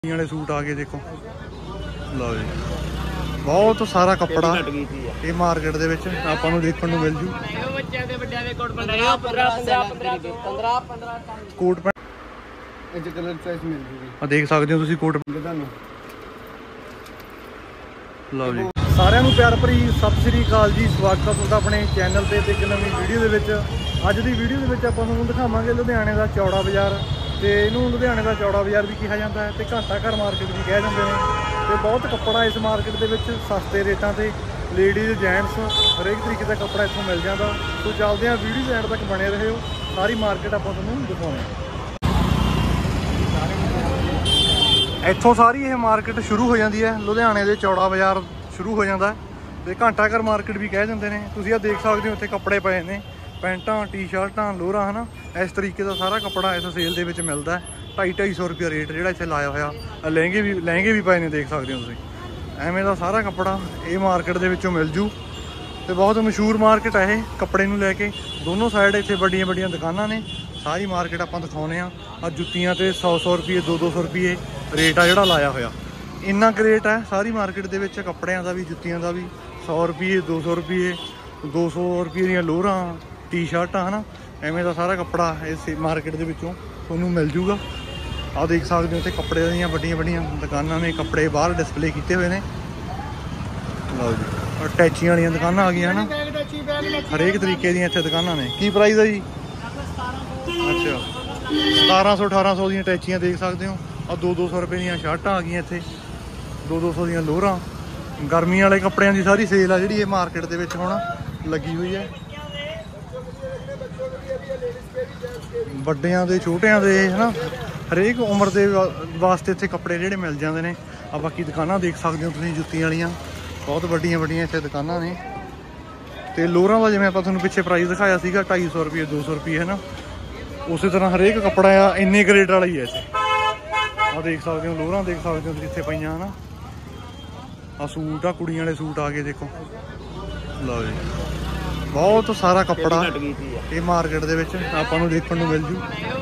वाले सूट आ गए देखो, लो जी बहुत सारा कपड़ा ये मार्केट दे विच आपां नूं देखण नूं मिल जू। कोट पैंट देख सकते हो तुसीं, कोट लो जी। सारिਆਂ ਨੂੰ प्यार भरी सत श्री अकाल जी, स्वागत है तुहाडा अपने चैनल ते एक नवीं वीडियो दे विच। अज दी वीडियो दे विच आपां तुहानूं दिखावांगे लुधियाणे दा चौड़ा बाज़ार, तो इनू लुधियाणे का चौड़ा बाज़ार भी कहा जाता है, तो घाटा घर मार्केट भी कह जाते हैं। तो बहुत कपड़ा इस मार्केट के सस्ते रेटां ते लेडीज़ जेंट्स हरेक तरीके का कपड़ा इत्थों मिल जाता। तो चलते हैं वीडियो एंड तक बने रहे हो, सारी मार्केट आपां तुहानूं दिखाउने। इत्थों सारी ये मार्केट शुरू हो जाती है, लुधियाणे के चौड़ा बाज़ार शुरू हो जाता है, तो घाटा घर मार्केट भी कह जाते हैं। तुसीं देख सकते हो इत्थे कपड़े पे ने, पैंटा टी शर्टां लोहरां है ना, इस तरीके का सारा कपड़ा इस सेल के मिलता है। 250-250 रुपया रेट जो इत्थे लाया होया। लहंगे भी पाए ने, देख सकते हो तुसीं। एवें दा सारा कपड़ा ये मार्केट के विचों मिल जू। तो बहुत मशहूर मार्केट है ये कपड़े नूं लैके, दोनों साइड इत्थे बड़ियां बड़ियां दुकानां ने। सारी मार्केट आपां दिखाउने आ। जुत्तियां ते 100-100 रुपये 200-200 रुपये रेट आ जिहड़ा लाया होया। इन्ना क रेट है सारी मार्केट के विच, कपड़ियां दा भी जुत्तियां दा भी। 100 रुपये 200 रुपये 200 रुपये दीयां लोहरां टी शर्टां है ना, एवें दा सारा कपड़ा इस मार्केट के विचों तुहानूं मिल जूगा। आ देख सकते हो इत्थे कपड़े दीयां बड़ियां बड़ियां दुकानां ने, कपड़े बाहर डिस्पले किए हुए हैं। लो जी, और टैचियां वालियां दुकानां आ गई है ना, हरेक तरीके दी इत्थे दुकानां ने। की प्राइस है जी? अच्छा 1700-1800 दीयां टैचियां देख सकते हो। और 200-200 रुपये दीयां शर्टां आ गई इत्थे, 200-200 दीयां लोहरां। गर्मी वाले कपड़ियां की सारी सेल आ जिहड़ी ये मार्केट दे विच हुण लगी हुई है। ਵੱਡਿਆਂ ਦੇ ਛੋਟਿਆਂ ਦੇ है ना, हरेक उम्र के वास्ते इत्थे कपड़े जिहड़े मिल जाते हैं। आ बाकी दुकानां देख सकते हो तुसीं, जुत्तियां वालियां बहुत वड्डियां वड्डियां इत्थे दुकानां ने। तो लोहरां दा जिवें आपां तुहानूं पिछे प्राइस दिखाया सीगा 250 रुपये 200 रुपये है ना, उस तरह हरेक कपड़ा आ इन्ने क रेट वाला ही है इत्थे। आ देख सकते हो लोहरां, देख सकते हो इत्थे पईयां है ना। आ सूट आ कुड़ियां वाले सूट आ गए देखो, लो जी बहुत सारा कपड़ा ये मार्केट के विच आपां नूं देखण नूं मिल जू।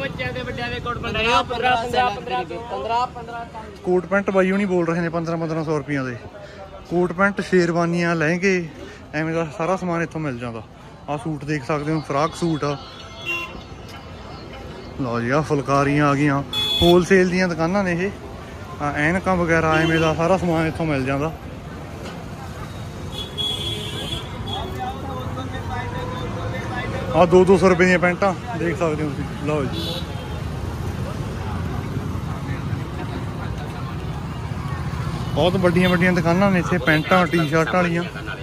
कोट पैंट बाई नहीं बोल रहे हैं 1500-1500 रुपये के कोट पैंट, शेरवानियां लहंगे एवें का सारा समान इत्थों मिल जाता। आ सूट देख सकते हो, फ्राक सूट आ। लो जी आ फुलकारियां आ गई, होलसेल दीयां दुकानां ने ये। ऐनकां वगैरह एवें का सारा समान इत्थों मिल जाता। आ 200-200 रुपये दी पैंटा देख सकते हो। लो जी बहुत बड़िया बड़िया दुकानां ने इत्थे, पैंटा टी शर्टां वालियां।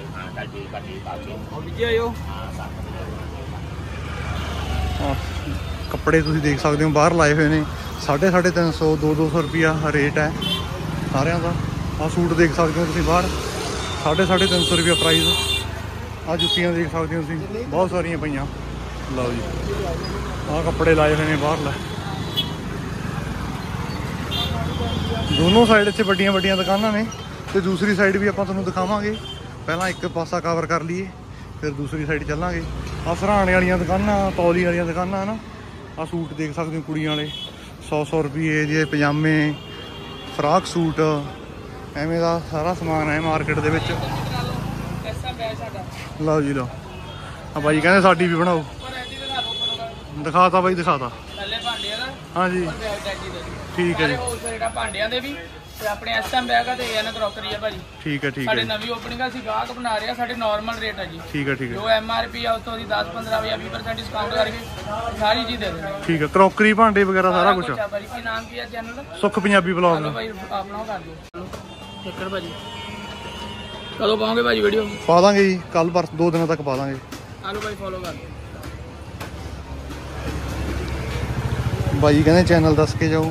कपड़े तुसीं देख सकते हो बाहर लाए हुए हैं, 350-350 200-200 रुपया रेट है सारिਆਂ ਦਾ। आ सूट देख सकते हो तुसीं बाहर 350-350 रुपया प्राइस। आ जुत्तियां देख सकते हो तुसीं बहुत सारियां पईयां। लो जी आ कपड़े लाए हुए हैं बाहर ला, दोनों साइड इत्थे बड़ियां बड़ियां दुकानां ने। तो दूसरी साइड भी आपां तुहानूं दिखावांगे, पहलां एक पासा कवर कर लीए फिर दूसरी साइड चलांगे। आ सराहने वालियां दुकानां, तौली वालियां दुकानां है ना। आ सूट देख सकते हो कुड़ियां वाले 100-100 रुपये जे पजामे, फ्राक सूट एवें का सारा समान है मार्केट के विच। लो जी लो आ भाई कहते साडी भी बनाओ, दिखाता भाई दिखाता। हाँ जी ठीक है जी, भांडियां दे भी ते अपने एसएम बैग ते एन क्रॉकरी है भाजी। ठीक है ठीक है, साडे नवी ओपनिंग है, गाहक बना रहे हैं, साडे नॉर्मल रेट है जी। ठीक है ठीक है, जो एमआरपी है उसतो 10-15 या 20% डिस्काउंट करके सारी चीज दे देंगे। ठीक है, क्रॉकरी भांडे वगैरह सारा कुछ। भाजी की नाम की है चैनल दा? सुख पंजाबी ब्लॉग भाई अपना कर दो चक्कर भाजी। कदों पाओगे भाजी वीडियो? पा देंगे जी, कल पर 2 दिनों तक पा देंगे। आलो भाई फॉलो कर दो भाई कहते चैनल दस के जाओ।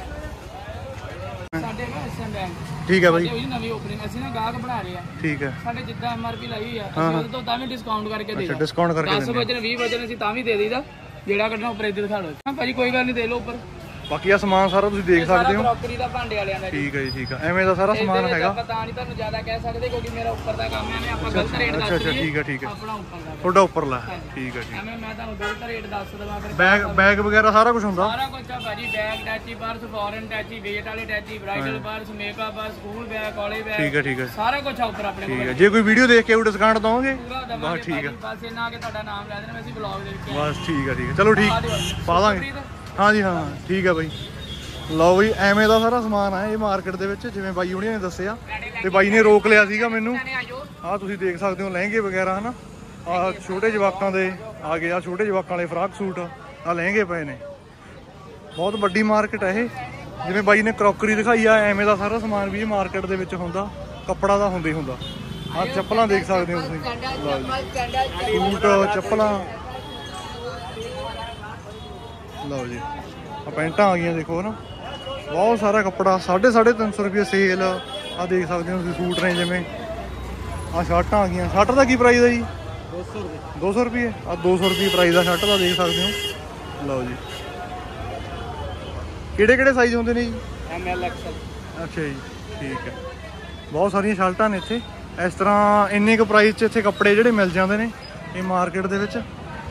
ठीक है भाई, नवी ओपनिंग ਅਸੀਂ ਨਾ ਗਾਹਕ ਬਣਾ ਰਹੇ ਆ। ठीक है, ਸਾਡੇ ਜਿੱਦਾਂ ਐਮਆਰਪੀ ਲਾਈ ਹੋਈ ਆ ਅਸੀਂ ਤੋਂ ਤਾਂ ਵੀ ਡਿਸਕਾਊਂਟ ਕਰਕੇ ਦੇ ਦਾਂ। डिस्काउंट करके 10 ਵਜੇ 20 ਵਜੇ ਅਸੀਂ ਤਾਂ ਵੀ ਦੇ ਦੇਈਦਾ, ਜਿਹੜਾ ਕੱਢਣਾ ਉੱਪਰ ਇੱਥੇ ਦਿਖਾ ਲਓ। ਹਾਂ ਭਾਜੀ ਕੋਈ ਗੱਲ ਨਹੀਂ, ਦੇ ਲਓ ਉੱਪਰ ਬਾਕੀ ਆ ਸਮਾਨ ਸਾਰਾ ਤੁਸੀਂ ਦੇਖ ਸਕਦੇ ਹੋ। ਕਰੋਕਰੀ ਦਾ ਭਾਂਡੇ ਵਾਲਿਆਂ ਦਾ ਠੀਕ ਹੈ ਜੀ, ਠੀਕ ਆ। ਐਵੇਂ ਦਾ ਸਾਰਾ ਸਮਾਨ ਹੈਗਾ। ਆਪਾਂ ਤਾਂ ਨਹੀਂ ਤੁਹਾਨੂੰ ਜ਼ਿਆਦਾ ਕਹਿ ਸਕਦੇ ਕਿਉਂਕਿ ਮੇਰਾ ਉੱਪਰ ਦਾ ਕੰਮ ਹੈ, ਆਪਾਂ ਗਲਤ ਰੇਟ ਦੱਸ ਅੱਛਾ ਠੀਕ ਹੈ, ਠੀਕ ਹੈ। ਆਪਣਾ ਉੱਪਰ ਦਾ ਤੁਹਾਡਾ ਉੱਪਰਲਾ ਠੀਕ ਹੈ, ਠੀਕ। ਐਵੇਂ ਮੈਂ ਤੁਹਾਨੂੰ ਗਲਤ ਰੇਟ ਦੱਸ ਦਵਾਂ ਫਿਰ ਬੈਗ ਵਗੈਰਾ ਸਾਰਾ ਕੁਝ ਹੁੰਦਾ? ਸਾਰਾ ਕੁਝ ਆ ਭਾਜੀ, ਬੈਗ, ਟੈਚੀ ਪਰਸ, ਫੋਰਨ ਟੈਚੀ, ਵੇਟ ਵਾਲੇ ਟੈਚੀ, bridal purse, makeup purse, school bag, college bag. ਠੀਕ ਹੈ, ਠੀਕ ਹੈ। ਸਾਰਾ ਕੁਝ ਆ ਉੱਪਰ ਆਪਣੇ ਕੋਲ। ਠੀਕ ਹੈ, ਜੇ ਕੋਈ ਵੀਡੀਓ ਦੇਖ ਕੇ ਉਹ ਡਿਸਕਾਊਂਟ ਦਵਾਂਗੇ? ਪੂਰਾ ਦਵਾਂਗੇ ਠੀਕ ਹੈ। ਬਸ ਇਹਨਾਂ ਕਿ ਤੁਹਾਡਾ ਨਾਮ ਲੈ ਦੇਣਾ, ਅਸੀਂ ਵਲੌਗ ਦੇ ਵਿੱਚ। ਬਸ ਠੀਕ ਹੈ, ਠੀਕ ਹੈ। ਚਲੋ ਠੀਕ ਪਾ ਦਾਂਗੇ। ਹਾਂਜੀ ਹਾਂ ਠੀਕ ਹੈ ਬਾਈ। ਲਓ ਬਈ, ਐਵੇਂ ਦਾ ਸਾਰਾ ਸਮਾਨ ਆ ਇਹ ਮਾਰਕੀਟ ਦੇ ਵਿੱਚ, ਜਿਵੇਂ ਬਾਈ ਹੁਣੀਆਂ ਨੇ ਦੱਸਿਆ। ਤੇ ਬਾਈ ਨੇ ਰੋਕ ਲਿਆ ਸੀਗਾ ਮੈਨੂੰ। ਆਹ ਤੁਸੀਂ ਦੇਖ ਸਕਦੇ ਹੋ ਲਹਿੰਗੇ ਵਗੈਰਾ ਹਨਾ, ਆਹ ਛੋਟੇ ਜਵਾਕਾਂ ਦੇ ਆ ਗਏ, ਆ ਛੋਟੇ ਜਵਾਕਾਂ ਵਾਲੇ ਫਰਾਕ ਸੂਟ, ਆ ਲਹਿੰਗੇ ਪਏ ਨੇ। ਬਹੁਤ ਵੱਡੀ ਮਾਰਕੀਟ ਹੈ ਇਹ। ਜਿਵੇਂ ਬਾਈ ਨੇ ਕਰੋਕਰੀ ਦਿਖਾਈ ਆ, ਐਵੇਂ ਦਾ ਸਾਰਾ ਸਮਾਨ ਵੀ ਇਹ ਮਾਰਕੀਟ ਦੇ ਵਿੱਚ ਹੁੰਦਾ। ਕੱਪੜਾ ਦਾ ਹੁੰਦਾ ਹੀ ਹੁੰਦਾ। ਆਹ ਚੱਪਲਾਂ ਦੇਖ ਸਕਦੇ ਹੋ ਤੁਸੀਂ, ਸੂਟ, ਚੱਪਲਾਂ। ਲਓ ਜੀ, ਆ ਪੈਂਟਾਂ ਆ ਗਈਆਂ ਦੇਖੋ ਨਾ, ਬਹੁਤ ਸਾਰਾ ਕੱਪੜਾ। 350 ਰੁਪਏ ਸੇਲ। ਆ ਦੇਖ ਸਕਦੇ ਹੋ ਤੁਸੀਂ ਸੂਟ ਨੇ, ਜਿਵੇਂ ਆ ਸ਼ਰਟਾਂ ਆ ਗਈਆਂ। ਸ਼ਰਟ ਦਾ ਕੀ ਪ੍ਰਾਈਸ ਹੈ ਜੀ? 200 ਰੁਪਏ। 200 ਰੁਪਏ? ਆ 200 ਰੁਪਏ ਪ੍ਰਾਈਸ ਦਾ ਸ਼ਰਟ ਦਾ, ਦੇਖ ਸਕਦੇ ਹੋ। ਲਓ ਜੀ, ਕਿਹੜੇ ਸਾਈਜ਼ ਹੁੰਦੇ ਨੇ ਜੀ? ML XL। ਅੱਛਾ ਜੀ, ਠੀਕ ਹੈ। ਬਹੁਤ ਸਾਰੀਆਂ ਸ਼ਰਟਾਂ ਨੇ ਇੱਥੇ। ਇਸ ਤਰ੍ਹਾਂ ਇੰਨੇ ਕੁ ਪ੍ਰਾਈਸ 'ਚ ਇੱਥੇ ਕੱਪੜੇ ਜਿਹੜੇ ਮਿਲ ਜਾਂਦੇ ਨੇ ਇਹ ਮਾਰਕੀਟ ਦੇ ਵਿੱਚ।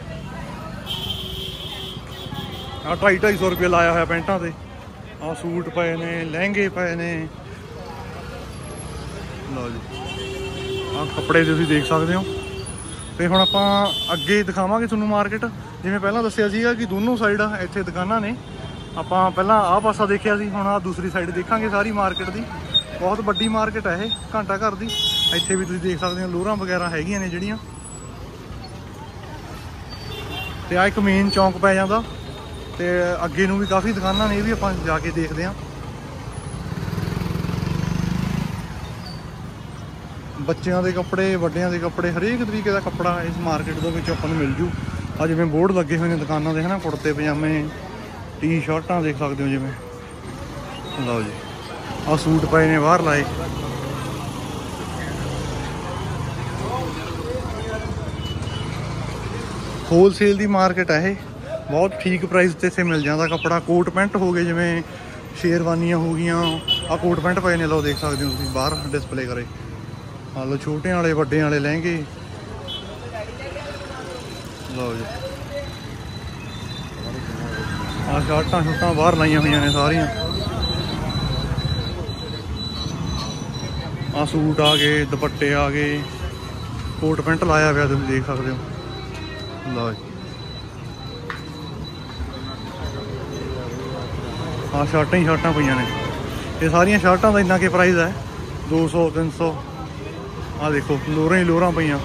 ਆ 250 ਰੁਪਏ ਲਾਇਆ ਹੋਇਆ ਪੈਂਟਾਂ ਤੇ। ਆ ਸੂਟ ਪਏ ਨੇ, ਲਹਿੰਗੇ ਪਏ ਨੇ। ਲਓ ਜੀ, ਆ ਕੱਪੜੇ ਤੁਸੀਂ ਦੇਖ ਸਕਦੇ ਹੋ। ਤੇ ਹੁਣ ਆਪਾਂ ਅੱਗੇ ਦਿਖਾਵਾਂਗੇ ਤੁਹਾਨੂੰ ਮਾਰਕੀਟ। ਜਿਵੇਂ ਪਹਿਲਾਂ ਦੱਸਿਆ ਸੀਗਾ ਕਿ ਦੋਨੋਂ ਸਾਈਡ ਇੱਥੇ ਦੁਕਾਨਾਂ ਨੇ। ਆਪਾਂ ਪਹਿਲਾਂ ਆਹ ਪਾਸਾ ਦੇਖਿਆ ਸੀ, ਹੁਣ ਆਹ ਦੂਸਰੀ ਸਾਈਡ ਦੇਖਾਂਗੇ ਸਾਰੀ ਮਾਰਕੀਟ ਦੀ। ਬਹੁਤ ਵੱਡੀ ਮਾਰਕੀਟ ਹੈ ਇਹ, ਘੰਟਾ ਘਰ ਦੀ। ਇੱਥੇ ਵੀ ਤੁਸੀਂ ਦੇਖ ਸਕਦੇ ਹੋ ਲੋਰਾਂ ਵਗੈਰਾ ਹੈਗੀਆਂ ਨੇ ਜਿਹੜੀਆਂ। ਤੇ ਆ ਇੱਕ ਮੇਨ ਚੌਂਕ ਪੈ ਜਾਂਦਾ, ਤੇ ਅੱਗੇ ਨੂੰ ਵੀ ਕਾਫੀ ਦੁਕਾਨਾਂ ਨੇ, ਇਹ ਵੀ ਆਪਾਂ ਜਾ ਕੇ ਦੇਖਦੇ ਹਾਂ। ਬੱਚਿਆਂ ਦੇ ਕੱਪੜੇ, ਵੱਡਿਆਂ ਦੇ ਕੱਪੜੇ, ਹਰੇਕ ਤਰੀਕੇ ਦਾ ਕੱਪੜਾ ਇਸ ਮਾਰਕੀਟ ਦੇ ਵਿੱਚ ਆਪਾਂ ਨੂੰ ਮਿਲ ਜੂ। ਆ ਜਿਵੇਂ ਬੋਰਡ ਲੱਗੇ ਹੋਏ ਨੇ ਦੁਕਾਨਾਂ ਦੇ ਹਨਾ, ਕੁੜਤੇ ਪਜਾਮੇ, ਟੀ-ਸ਼ਰਟਾਂ ਦੇਖ ਸਕਦੇ ਹੋ ਜਿਵੇਂ। ਲਓ ਜੀ, ਆ ਸੂਟ ਪਏ ਨੇ ਬਾਹਰ ਲਾਏ। ਹੋਲਸੇਲ ਦੀ ਮਾਰਕੀਟ ਹੈ ਇਹ। ਬਹੁਤ ਠੀਕ ਪ੍ਰਾਈਸ ਤੇ ਇੱਥੇ ਮਿਲ ਜਾਂਦਾ ਕੱਪੜਾ। ਕੋਟ ਪੈਂਟ ਹੋ ਗਏ, ਜਿਵੇਂ ਸ਼ੇਰਵਾਨੀਆਂ ਹੋ ਗਈਆਂ। ਆ ਕੋਟ ਪੈਂਟ ਪਏ ਨੇ, ਲਓ ਦੇਖ ਸਕਦੇ ਹੋ ਤੁਸੀਂ ਬਾਹਰ ਡਿਸਪਲੇ ਕਰੇ। ਆ ਲਓ ਛੋਟਿਆਂ ਵਾਲੇ, ਵੱਡਿਆਂ ਵਾਲੇ ਲਹਿੰਗੇ। ਲਓ ਜੀ, ਆ ਸ਼ਰਟਾਂ ਬਾਹਰ ਲਾਈਆਂ ਹੋਈਆਂ ਨੇ ਸਾਰੀਆਂ। ਆ ਸੂਟ ਆ ਗਏ, ਦੁਪੱਟੇ ਆ ਗਏ, ਕੋਟ ਪੈਂਟ ਲਾਇਆ ਹੋਇਆ ਤੁਸੀਂ ਦੇਖ ਸਕਦੇ ਹੋ। ਲਓ ਜੀ, ਆ ਸ਼ਰਟਾਂ ਪਈਆਂ ਨੇ। ਇਹ ਸਾਰੀਆਂ ਸ਼ਰਟਾਂ ਦਾ ਇੰਨਾ ਕਿ ਪ੍ਰਾਈਸ ਹੈ, 200 300। ਆ ਦੇਖੋ ਲੋਰਾਂ ਹੀ ਲੋਰਾਂ ਪਈਆਂ।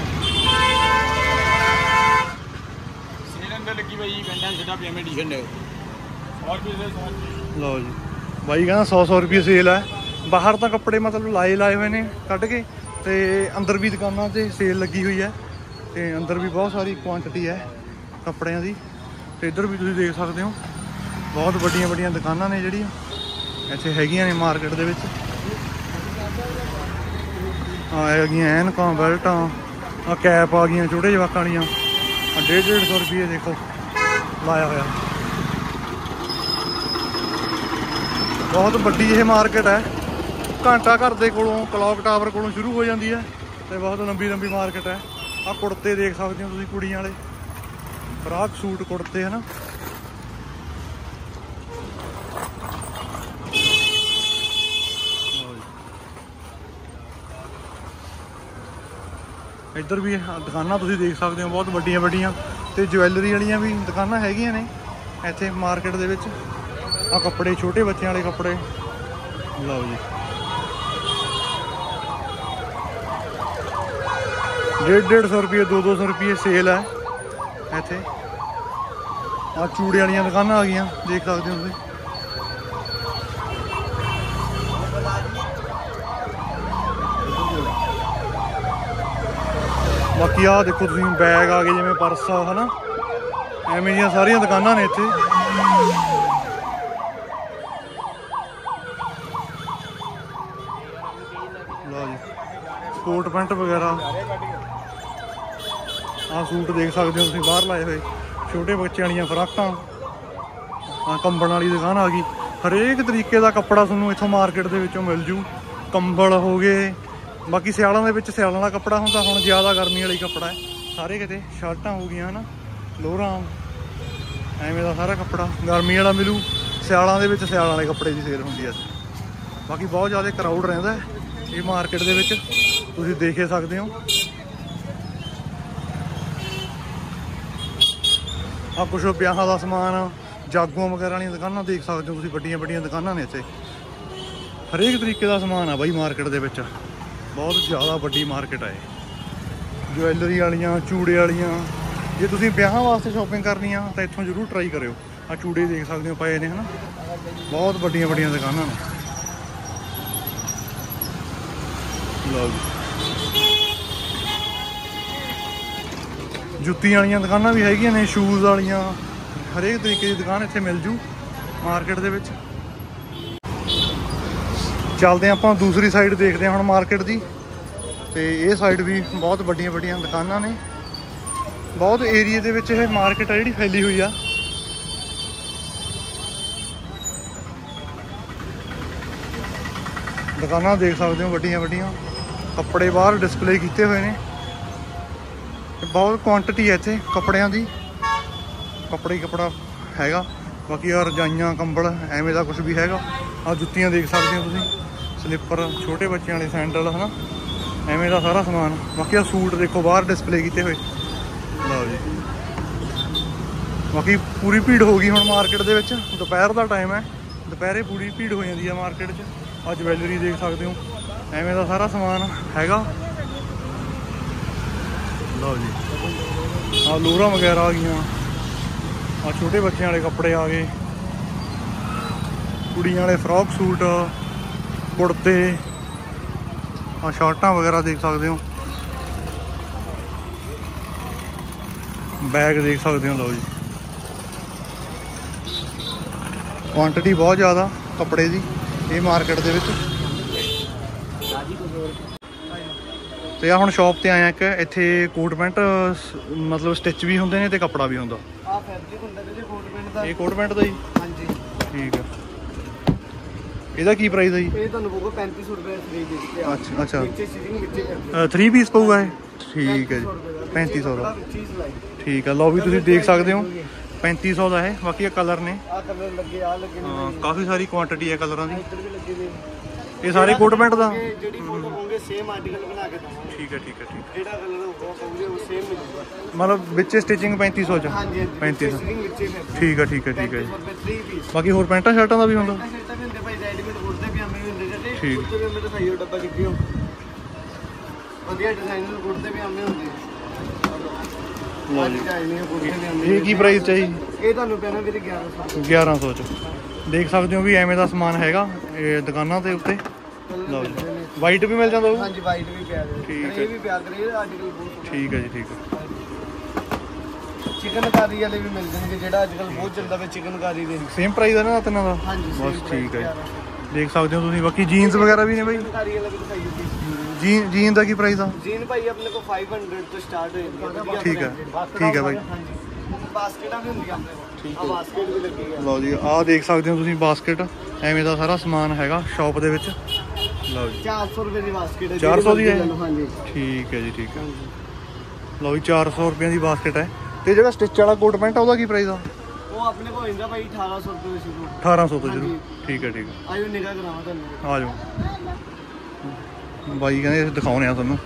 ਲਓ ਜੀ, ਬਾਈ ਕਹਿੰਦਾ 100 ਰੁਪਏ ਸੇਲ ਹੈ। ਬਾਹਰ ਤਾਂ ਕੱਪੜੇ ਮਤਲਬ ਲਾਏ ਹੋਏ ਨੇ ਕੱਢ ਕੇ, ਤੇ ਅੰਦਰ ਵੀ ਦੁਕਾਨਾਂ 'ਤੇ ਸੇਲ ਲੱਗੀ ਹੋਈ ਹੈ। ਤੇ ਅੰਦਰ ਵੀ ਬਹੁਤ ਸਾਰੀ ਕੁਆਂਟੀਟੀ ਹੈ ਕੱਪੜਿਆਂ ਦੀ। ਤੇ ਇੱਧਰ ਵੀ ਤੁਸੀਂ ਦੇਖ ਸਕਦੇ ਹੋ, ਬਹੁਤ ਵੱਡੀਆਂ ਦੁਕਾਨਾਂ ਨੇ ਜਿਹੜੀਆਂ ਇੱਥੇ ਹੈਗੀਆਂ ਨੇ ਮਾਰਕੀਟ ਦੇ ਵਿੱਚ। ਆ ਹੈਗੀਆਂ ਐਨਕਾਂ, ਬੈਲਟਾਂ, ਆ ਕੈਪ ਆ ਗਈਆਂ ਛੋਟੇ ਜਵਾਕਾਂ ਵਾਲੀਆਂ। ਆ 150 ਰੁਪਏ ਦੇਖੋ ਲਾਇਆ ਹੋਇਆ। ਬਹੁਤ ਵੱਡੀ ਇਹ ਮਾਰਕੀਟ ਹੈ। ਘੰਟਾ ਘਰ ਦੇ ਕੋਲੋਂ, ਕਲੌਕ ਟਾਵਰ ਕੋਲੋਂ ਸ਼ੁਰੂ ਹੋ ਜਾਂਦੀ ਹੈ, ਤੇ ਬਹੁਤ ਲੰਬੀ ਮਾਰਕੀਟ ਹੈ। ਆ ਕੁੜਤੇ ਦੇਖ ਸਕਦੇ ਹੋ ਤੁਸੀਂ, ਕੁੜੀਆਂ ਵਾਲੇ ਫਰਾਕ ਸੂਟ, ਕੁੜਤੇ ਹਨਾ। ਇੱਧਰ ਵੀ ਦੁਕਾਨਾਂ ਤੁਸੀਂ ਦੇਖ ਸਕਦੇ ਹੋ, ਬਹੁਤ ਵੱਡੀਆਂ। ਤੇ ਜਵੈਲਰੀ ਵਾਲੀਆਂ ਵੀ ਦੁਕਾਨਾਂ ਹੈਗੀਆਂ ਨੇ ਇੱਥੇ ਮਾਰਕੀਟ ਦੇ ਵਿੱਚ। ਆ ਕੱਪੜੇ, ਛੋਟੇ ਬੱਚਿਆਂ ਵਾਲੇ ਕੱਪੜੇ। ਲਓ ਜੀ, 150 ਰੁਪਏ 200 ਰੁਪਏ ਸੇਲ ਹੈ ਇੱਥੇ। ਆ ਚੂੜੇ ਵਾਲੀਆਂ ਦੁਕਾਨਾਂ ਆ ਗਈਆਂ, ਦੇਖ ਸਕਦੇ ਹੋ ਤੁਸੀਂ। ਬਾਕੀ ਆ ਦੇਖੋ ਤੁਸੀਂ, ਬੈਗ ਆ ਗਏ, ਜਿਵੇਂ ਪਰਸ ਆ ਹਨਾ, ਐਵੇਂ ਦੀਆਂ ਸਾਰੀਆਂ ਦੁਕਾਨਾਂ ਨੇ ਇੱਥੇ। ਲਓ ਜੀ, ਕੋਟ ਪੈਂਟ ਵਗੈਰਾ। ਆ ਸੂਟ ਦੇਖ ਸਕਦੇ ਹੋ ਤੁਸੀਂ ਬਾਹਰ ਲਾਏ ਹੋਏ, ਛੋਟੇ ਬੱਚਿਆਂ ਵਾਲੀਆਂ ਫਰਾਕਾਂ। ਆ ਕੰਬਲ ਵਾਲੀ ਦੁਕਾਨ ਆ ਗਈ। ਹਰੇਕ ਤਰੀਕੇ ਦਾ ਕੱਪੜਾ ਤੁਹਾਨੂੰ ਇੱਥੋਂ ਮਾਰਕੀਟ ਦੇ ਵਿੱਚੋਂ ਮਿਲ ਜੂ। ਕੰਬਲ ਹੋ ਗਏ, ਬਾਕੀ ਸਿਆਲਾਂ ਦੇ ਵਿੱਚ ਸਿਆਲਾਂ ਦਾ ਕੱਪੜਾ ਹੁੰਦਾ, ਹੁਣ ਜ਼ਿਆਦਾ ਗਰਮੀ ਵਾਲੀ ਕੱਪੜਾ ਹੈ ਸਾਰੇ ਕਿਤੇ। ਸ਼ਰਟਾਂ ਹੋ ਗਈਆਂ ਹਨਾ, ਲੋਅਰਾਂ, ਐਵੇਂ ਦਾ ਸਾਰਾ ਕੱਪੜਾ ਗਰਮੀ ਵਾਲਾ ਮਿਲੂ। ਸਿਆਲਾਂ ਦੇ ਵਿੱਚ ਸਿਆਲਾਂ ਵਾਲੇ ਕੱਪੜੇ ਦੀ ਸੇਲ ਹੁੰਦੀ ਹੈ। ਬਾਕੀ ਬਹੁਤ ਜ਼ਿਆਦਾ ਕਰਾਊਡ ਰਹਿੰਦਾ ਇਹ ਮਾਰਕੀਟ ਦੇ ਵਿੱਚ, ਤੁਸੀਂ ਦੇਖ ਹੀ ਸਕਦੇ ਹੋ। ਆ ਕੁਛ ਵਿਆਹਾਂ ਦਾ ਸਮਾਨ, ਜਾਗੋਆਂ ਵਗੈਰਾ ਵਾਲੀਆਂ ਦੁਕਾਨਾਂ ਦੇਖ ਸਕਦੇ ਹੋ ਤੁਸੀਂ, ਵੱਡੀਆਂ ਵੱਡੀਆਂ ਦੁਕਾਨਾਂ ਨੇ ਇੱਥੇ। ਹਰੇਕ ਤਰੀਕੇ ਦਾ ਸਮਾਨ ਆ ਬਾਈ ਮਾਰਕੀਟ ਦੇ ਵਿੱਚ, ਬਹੁਤ ਜ਼ਿਆਦਾ ਵੱਡੀ ਮਾਰਕੀਟ ਹੈ। ਜਵੈਲਰੀ ਵਾਲੀਆਂ, ਚੂੜੇ ਵਾਲੀਆਂ, ਜੇ ਤੁਸੀਂ ਵਿਆਹਾਂ ਵਾਸਤੇ ਸ਼ਾਪਿੰਗ ਕਰਨੀ ਆ ਤਾਂ ਇੱਥੋਂ ਜ਼ਰੂਰ ਟਰਾਈ ਕਰਿਓ। ਆ ਚੂੜੇ ਦੇਖ ਸਕਦੇ ਹੋ ਪਏ ਨੇ ਹਨਾ, ਬਹੁਤ ਵੱਡੀਆਂ ਵੱਡੀਆਂ ਦੁਕਾਨਾਂ ਨੇ। ਲਓ ਜੀ, ਜੁੱਤੀਆਂ ਵਾਲੀਆਂ ਦੁਕਾਨਾਂ ਵੀ ਹੈਗੀਆਂ ਨੇ, ਸ਼ੂਜ਼ ਵਾਲੀਆਂ, ਹਰੇਕ ਤਰੀਕੇ ਦੀ ਦੁਕਾਨ ਇੱਥੇ ਮਿਲ ਜੂ ਮਾਰਕੀਟ ਦੇ ਵਿੱਚ। ਚੱਲਦੇ ਆਪਾਂ ਦੂਸਰੀ ਸਾਈਡ, ਦੇਖਦੇ ਹਾਂ ਹੁਣ ਮਾਰਕੀਟ ਦੀ। ਤੇ ਇਹ ਸਾਈਡ ਵੀ ਬਹੁਤ ਵੱਡੀਆਂ ਵੱਡੀਆਂ ਦੁਕਾਨਾਂ ਨੇ, ਬਹੁਤ ਏਰੀਏ ਦੇ ਵਿੱਚ ਇਹ ਮਾਰਕੀਟ ਆ ਜਿਹੜੀ ਫੈਲੀ ਹੋਈ ਆ। ਦੁਕਾਨਾਂ ਦੇਖ ਸਕਦੇ ਹੋ ਵੱਡੀਆਂ ਵੱਡੀਆਂ, ਕੱਪੜੇ ਬਾਹਰ ਡਿਸਪਲੇ ਕੀਤੇ ਹੋਏ ਨੇ। ਬਹੁਤ ਕੁਆਂਟੀਟੀ ਹੈ ਇੱਥੇ ਕੱਪੜਿਆਂ ਦੀ, ਕੱਪੜਾ ਹੀ ਕੱਪੜਾ ਹੈਗਾ। ਬਾਕੀ ਆ ਰਜਾਈਆਂ, ਕੰਬਲ, ਐਵੇਂ ਦਾ ਕੁਝ ਵੀ ਹੈਗਾ। ਆ ਜੁੱਤੀਆਂ ਦੇਖ ਸਕਦੇ ਹੋ ਤੁਸੀਂ, ਸਲਿੱਪਰ, ਛੋਟੇ ਬੱਚਿਆਂ ਵਾਲੇ ਸੈਂਡਲ ਹਨਾ, ਐਵੇਂ ਦਾ ਸਾਰਾ ਸਮਾਨ। ਬਾਕੀ ਆ ਸੂਟ ਦੇਖੋ ਬਾਹਰ ਡਿਸਪਲੇ ਕੀਤੇ ਹੋਏ। ਲਓ ਜੀ, ਬਾਕੀ ਪੂਰੀ ਭੀੜ ਹੋ ਗਈ ਹੁਣ ਮਾਰਕੀਟ ਦੇ ਵਿੱਚ। ਦੁਪਹਿਰ ਦਾ ਟਾਈਮ ਹੈ, ਦੁਪਹਿਰੇ ਪੂਰੀ ਭੀੜ ਹੋ ਜਾਂਦੀ ਹੈ ਮਾਰਕੀਟ 'ਚ। ਆ ਜਵੈਲਰੀ ਦੇਖ ਸਕਦੇ ਹੋ, ਐਵੇਂ ਦਾ ਸਾਰਾ ਸਮਾਨ ਹੈਗਾ। ਲਓ ਜੀ, ਆ ਲੋਅਰਾਂ ਵਗੈਰਾ ਆ ਗਈਆਂ, ਆ ਛੋਟੇ ਬੱਚਿਆਂ ਵਾਲੇ ਕੱਪੜੇ ਆ ਗਏ, ਕੁੜੀਆਂ ਵਾਲੇ ਫਰੋਕ ਸੂਟ, ਕੁੜਤੇ, ਆ ਸ਼ਰਟਾਂ ਵਗੈਰਾ ਦੇਖ ਸਕਦੇ ਹੋ, ਬੈਗ ਦੇਖ ਸਕਦੇ ਹੋ। ਲਓ ਜੀ, ਕੁਆਂਟੀਟੀ ਬਹੁਤ ਜ਼ਿਆਦਾ ਕੱਪੜੇ ਦੀ ਇਹ ਮਾਰਕੀਟ ਦੇ ਵਿੱਚ। ਤੇ ਆ ਹੁਣ ਸ਼ਾਪ ਤੇ ਆਇਆ ਇੱਕ, ਇੱਥੇ ਕੋਟ ਪੈਂਟ ਮਤਲਬ ਸਟਿਚ ਵੀ ਹੁੰਦੇ ਨੇ ਤੇ ਕੱਪੜਾ ਵੀ ਹੁੰਦਾ। ਆ ਫੈਬਰਿਕ ਹੁੰਦਾ ਤੇ ਕੋਟ ਪੈਂਟ ਦਾ। ਇਹ ਕੋਟ ਪੈਂਟ ਦਾ ਜੀ? ਹਾਂਜੀ, ਠੀਕ ਆ। ਇਹਦਾ ਕੀ ਪ੍ਰਾਈਸ ਹੈ ਜੀ? ਇਹ ਤੁਹਾਨੂੰ ਪਊਗਾ 3500 ਰੁਪਏ 3 ਪੀਸ ਤੇ। ਅੱਛਾ ਅੱਛਾ, ਵਿੱਚੇ ਸੀਲਿੰਗ ਵਿੱਚੇ ਕਰਦੇ 3 ਪੀਸ ਪਊਗਾ ਇਹ? ਠੀਕ ਹੈ ਜੀ, 3500 ਦਾ। ਠੀਕ ਆ, ਲਓ ਵੀ ਤੁਸੀਂ ਦੇਖ ਸਕਦੇ ਹੋ 3500 ਦਾ ਹੈ। ਬਾਕੀ ਇਹ ਕਲਰ ਨੇ, ਆ ਕਲਰ ਲੱਗੇ, ਆ ਲੱਗੇ ਨੇ, ਕਾਫੀ ਸਾਰੀ ਕੁਆਂਟੀਟੀ ਹੈ ਕਲਰਾਂ ਦੀ। ਇੱਧਰ ਵੀ ਲੱਗੇ ਨੇ। ਇਹ ਸਾਰੇ ਕੋਟ ਪੈਂਟ ਦਾ? ਜਿਹੜੀ ਫੋਟੋ ਹੋਣਗੇ ਸੇਮ ਆਰਟੀਕਲ ਬਣਾ ਕੇ ਦਵਾਂਗੇ। ਠੀਕ ਹੈ ਠੀਕ ਹੈ ਠੀਕ ਹੈ। ਜਿਹੜਾ ਕਲਰ ਹੋਊਗਾ ਉਹ ਸੇਮ ਮਿਲੂਗਾ, ਮਤਲਬ ਵਿੱਚ ਸਟਿਚਿੰਗ 3500 ਚ? ਹਾਂਜੀ 3500। ਵਿੱਚੇ ਠੀਕ ਹੈ ਠੀਕ ਹੈ ਠੀਕ ਹੈ ਜੀ। 3 ਪੀਸ। ਬਾਕੀ ਹੋਰ ਪੈਂਟਾਂ ਸ਼ਰਟਾਂ ਦਾ ਵੀ ਹੁੰਦਾ? ਸ਼ਰਟਾਂ ਵੀ ਹੁੰਦੇ ਭਾਈ, ਰੈਡੀਮੇਡ ਕੁੜਤੇ ਪਜਾਮੇ ਵੀ ਹੁੰਦੇ ਜਿਹੜੇ। ਠੀਕ। ਕੁੜਤੇ ਪਜਾਮੇ ਦਿਖਾਈਓ ਡੱਬਾ ਕਿੱਥੋਂ, ਵਧੀਆ ਡਿਜ਼ਾਈਨਰ ਕੁੜਤੇ ਪਜਾਮੇ ਹੁੰਦੇ। ਲਓ ਜੀ, ਕੁੜਤੇ ਪਜਾਮੇ ਇਹ ਕੀ ਪ੍ਰਾਈਸ ਹੈ ਜੀ? ਇਹ ਤੁਹਾਨੂੰ ਪੈਣਾ ਵੀਰੇ 1100। 1100 ਚ ਦੇਖ ਸਕਦੇ ਹੋ ਵੀ ਐਵੇਂ ਦਾ ਸਮਾਨ ਹੈਗਾ ਇਹ ਦੁਕਾਨਾਂ ਦੇ ਉੱਤੇ। ਲਓ ਜੀ, ਵਾਈਟ ਵੀ ਮਿਲ ਜਾਂਦਾ ਉਹ? ਹਾਂਜੀ, ਵਾਈਟ ਵੀ ਪਿਆ ਹੈ। ਠੀਕ ਹੈ, ਇਹ ਵੀ ਪਿਆ ਕਰੇ ਆਰਟੀਕਲ ਬਹੁਤ। ਠੀਕ ਹੈ ਜੀ, ਠੀਕ ਹੈ। ਚਿਕਨਕਾਰੀ ਵਾਲੇ ਵੀ ਮਿਲ ਜਾਣਗੇ, ਜਿਹੜਾ ਅੱਜ ਕੱਲ ਬਹੁਤ ਚੱਲਦਾ ਪਿਆ ਚਿਕਨਕਾਰੀ ਦੇ। ਸੇਮ ਪ੍ਰਾਈਸ ਹੈ ਨਾ ਤਿੰਨਾਂ ਦਾ? ਹਾਂਜੀ, ਬਸ ਠੀਕ ਹੈ ਜੀ, ਦੇਖ ਸਕਦੇ ਹੋ ਤੁਸੀਂ। ਬਾਕੀ ਜੀਨਸ ਵਗੈਰਾ ਵੀ ਨੇ ਬਾਈ? ਚਿਕਨਕਾਰੀ ਵਾਲਾ ਵੀ ਦਿਖਾਈਓ। ਜੀਨ ਦਾ ਕੀ ਪ੍ਰਾਈਸ ਆ? ਜੀਨ ਭਾਈ ਆਪਣੇ ਕੋਲ 500 ਤੋਂ ਸਟਾਰਟ ਹੋ ਜਾਂਦੀ ਹੈ। ਠੀਕ ਹੈ ਠੀਕ ਹੈ ਬਾਈ। ਹਾਂਜੀ, ਬਾਸਕਟਾਂ ਵੀ ਹੁੰਦੀਆਂ ਆਪਣੇ ਕੋਲ। ਠੀਕ ਆ ਬਾਸਕਟ ਵੀ ਲੱਗੀ ਹੈ। ਲਓ ਜੀ, ਆਹ ਦੇਖ ਸਕਦੇ ਹੋ ਤੁਸੀਂ ਬਾਸਕਟ, ਐਵੇਂ ਦਾ ਸਾਰਾ ਸਮਾਨ ਹੈਗਾ ਸ਼ਾਪ ਦੇ ਵਿੱਚ। ਲਓ ਜੀ, 400 ਰੁਪਏ ਦੀ ਬਾਸਕਟ ਹੈ। 400 ਦੀ ਹੈ? ਹਾਂਜੀ, ਠੀਕ ਹੈ ਜੀ, ਠੀਕ ਹੈ। ਲਓ ਜੀ, 400 ਰੁਪਏ ਦੀ ਬਾਸਕਟ ਹੈ। ਤੇ ਜਿਹੜਾ ਸਟਿਚ ਵਾਲਾ ਕੋਟ ਪੈਂਟ ਆ ਉਹਦਾ ਕੀ ਪ੍ਰਾਈਸ ਆ? ਉਹ ਆਪਣੇ ਕੋਲ ਹੁੰਦਾ ਭਾਈ 1800 ਰੁਪਏ ਤੋਂ ਸ਼ੁਰੂ। 1800 ਤੋਂ ਸ਼ੁਰੂ? ਠੀਕ ਹੈ ਠੀਕ ਹੈ। ਆਇਓ ਨਿਗਾਹ ਕਰਾਵਾਂ ਤੁਹਾਨੂੰ। ਆ ਜਾਓ ਬਾਈ, ਕਹਿੰਦੇ ਦਿਖਾਉਣੇ ਆ ਤੁਹਾਨੂੰ।